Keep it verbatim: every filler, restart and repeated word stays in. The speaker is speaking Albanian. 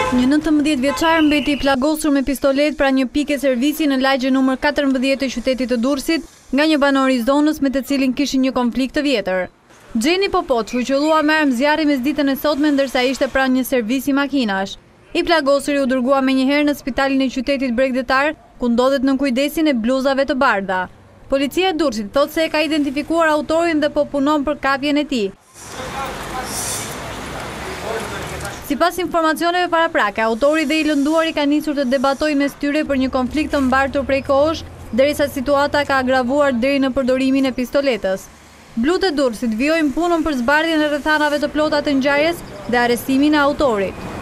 Një nëntëmbëdhjetë vjeçar mbeti i plagosur me pistolet pra një pike servisi në lagje numër katërmbëdhjetë të qytetit të Durrësit nga një banor i zonës me të cilin kishin një konflikt të vjetër. Gjeni Popoç u qellua me armë zjarri mesditën e sotme ndërsa ishte pranë një servisi makinash. I plagosuri u dërgua menjëherë në spitalin e qytetit Bregdetar, ku ndodhet në kujdesin e bluzave të bardha. Policia e Durrësit thotë se e ka identifikuar autorin dhe po punon për kapjen e tij. Sipas informacioneve paraprake, autori dhe i lënduari ka nisur të debatojë mes tyre për një konflikt të mbartur prej kohësh, derisa situata ka agravuar deri në përdorimin e pistoletës. Blut e Durrësit vijojnë punën për zbardhjen e rrethanave të plota të ngjarjes dhe arrestimin e autorit.